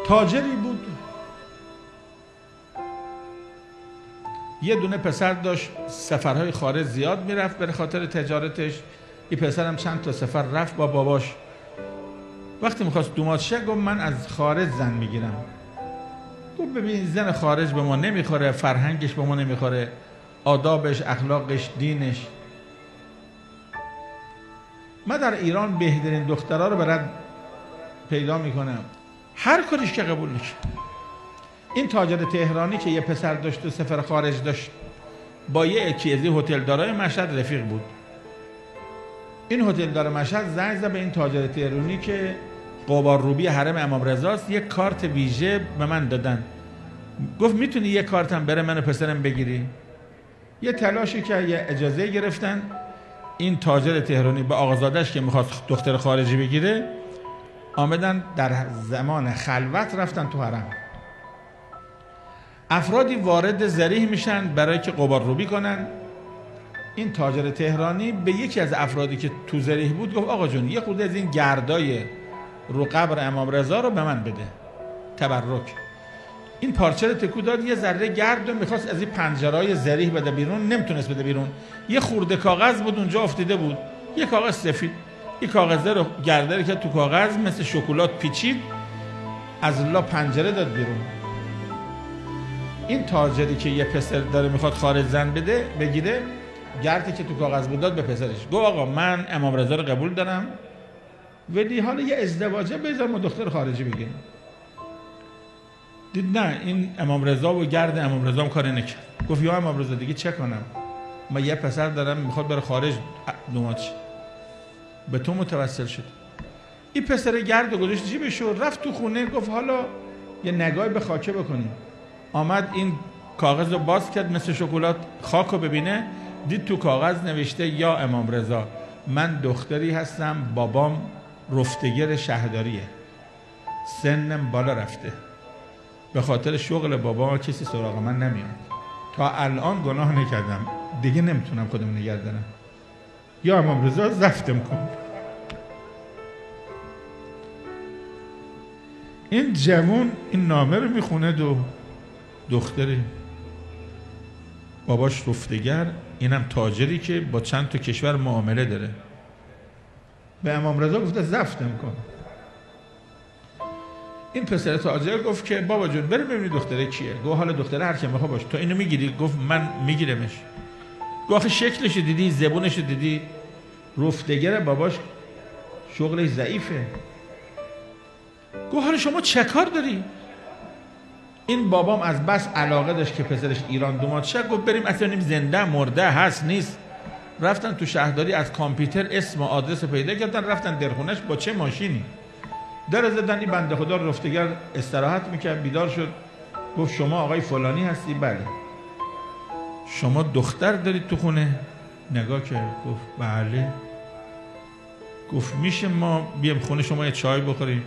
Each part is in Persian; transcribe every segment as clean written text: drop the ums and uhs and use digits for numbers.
تاجری بود، یه دونه پسر داشت، سفرهای خارج زیاد میرفت به خاطر تجارتش. این پسرم چند تا سفر رفت با باباش. وقتی میخواست دومات شه گفت من از خارج زن میگیرم. گفت ببین زن خارج به ما نمیخوره، فرهنگش به ما نمیخوره، آدابش، اخلاقش، دینش. من در ایران بهترین دخترها رو برات پیدا میکنم، هر کاریش که قبول نشه. این تاجر تهرانی که یه پسر داشت و سفر خارج داشت، با یه چیزی هتلدارای مشهد رفیق بود. این هتلدار مشهد زنگ زد به این تاجر تهرانی که قبارروبی حرم امام رضاست، یک کارت ویژه به من دادن. گفت میتونی یه کارتم بره من و پسرم بگیری؟ یه تلاشی که یه اجازه گرفتن. این تاجر تهرانی به آقازادش که میخواد دختر خارجی بگیره آمدن در زمان خلوت رفتن تو حرم. افرادی وارد ذریح میشن برای که قبارروبی کنن. این تاجر تهرانی به یکی از افرادی که تو ذریح بود گفت آقا جون یه خورده از این گردای رو قبر امام رضا رو به من بده تبرک. این پارچه رو تکو داد، یه ذره گرد رو میخواست از این پنجرهای ذریح بده بیرون، نمیتونست بده بیرون. یه خورده کاغذ بود اونجا افتیده بود، یه کاغذ سفید. این کاغذ رو گرده که تو کاغذ مثل شکلات پیچید، از لا پنجره داد بیرون. این تاجری که یه پسر داره میخواد خارج زن بده بگیره، گردی که تو کاغذ بود داد به پسرش. گفت آقا من امام رضا رو قبول دارم ولی حالا یه ازدواجه بذار ما دختر خارجی بگیریم. دید نه، این امام رضا و گرد امام رضا هم کاری نکرد. گفت یا امام رضا دیگه چه کنم، من یه پسر دارم میخواد بره خارج دومات شه، به تو متوسل شد. این پسر گرد و گذاشت جیبش و رفت تو خونه. گفت حالا یه نگاهی به خاکه بکنیم. آمد این کاغذ رو باز کرد، مثل شکلات خاک رو ببینه، دید تو کاغذ نوشته یا امام رضا من دختری هستم، بابام رفتگر شهرداریه، سنم بالا رفته، به خاطر شغل بابا کسی سراغ من نمیاد، تا الان گناه نکردم دیگه نمیتونم خودم نگه دارم، یا امام رضا زفتم کن. این جوون این نامه رو میخونه، دختری باباش رفتگر، اینم تاجری که با چند تا کشور معامله داره، به امام رضا گفته زفتم کن. این پسر تاجر گفت که بابا جون بریم ببینید دختره کیه. گفت حالا دختره هر کی میخواد باشه، تو اینو میگیری؟ گفت من میگیرمش. گفت آخه شکلش دیدی، زبونش دیدی، رفتگر باباش شغلش ضعیفه. گفت حالا شما چه کار داری؟ این بابام از بس علاقه داشت که پسرش ایران دومات شه، گفت بریم اصلا زنده مرده هست نیست. رفتن تو شهرداری از کامپیوتر اسم و آدرس پیدا کردن، رفتن درخونش با چه ماشینی در زدن. این بنده خدا رفتگر استراحت میکرد، بیدار شد. گفت شما آقای فلانی هستی؟ بله. شما دختر دارید تو خونه؟ نگاه کرد گفت بله. گفت میشه ما بیام خونه شما یه چای بخوریم؟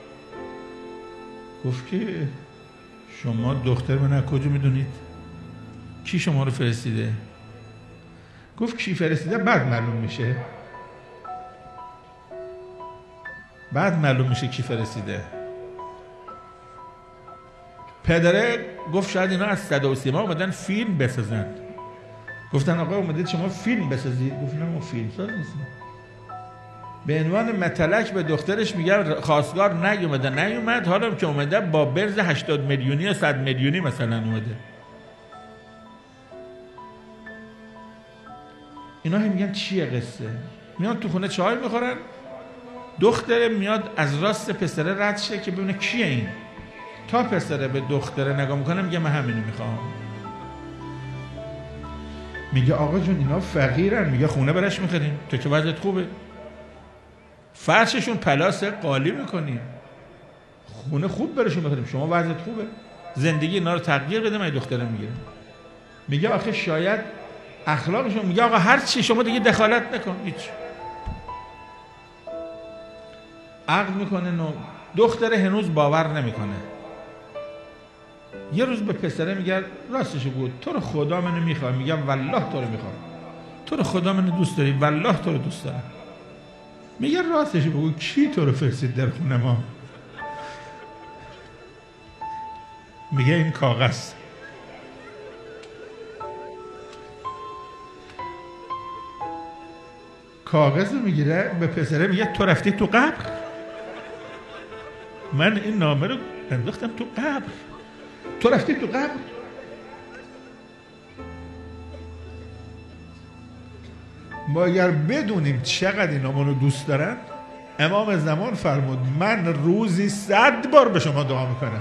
گفت که شما دختر من از کجا میدونید؟ کی شما رو فرستیده؟ گفت کی فرستیده بعد معلوم میشه، بعد معلوم میشه کی فرستیده. پدره گفت شاید اینا از صدا و سیما اومدن فیلم بسازن. گفتن آقا اومدید شما فیلم بسازید؟ گفت نه ما فیلم ساز نیستیم. به عنوان متلک به دخترش میگه خواستگار نیومد، حالا که اومده با برز 80 میلیونی یا 100 میلیونی مثلا اومده. اینا هم میگن چیه قصه؟ میان تو خونه چای میخورن، دختره میاد از راست پسره رد شه که ببینه کیه این. تا پسره به دختره نگاه میکنه میگه من همینو میخوام. میگه آقا جون اینا فقیرن. میگه خونه برش میخریم، تو که وضعت خوبه، فرششون پلاسه قالی میکنیم، خونه خوب برشون میخریم، شما وضعت خوبه، زندگی اینا رو تغییر بده. من دختره میگیره. میگه آخه شاید اخلاقشون. میگه آقا هر چی شما دیگه دخالت نکن، هیچ. عقد میکنه و دختره هنوز باور نمیکنه. یه روز به پسره میگه راستشو گفت تو رو خدا منو میخوام. میگم والله تو رو میخوام. تو رو خدا منو دوست داری؟ والله تو رو دوست دارم. میگه راستشو بگو کی تو رو فرستید در خونه ما؟ میگه این کاغذ. کاغذ رو میگیره به پسره میگه تو رفتی تو قبر. من این نامه رو انداختم تو قبر، تو رفتی تو قبر. ما اگر بدونیم چقدر اینا منو دوست دارن، امام زمان فرمود من روزی 100 بار به شما دعا میکنم.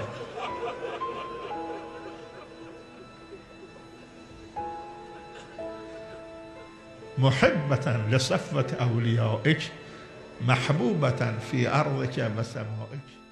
محبة لصفوة أوليائك محبوبة في أرضك وسمائك.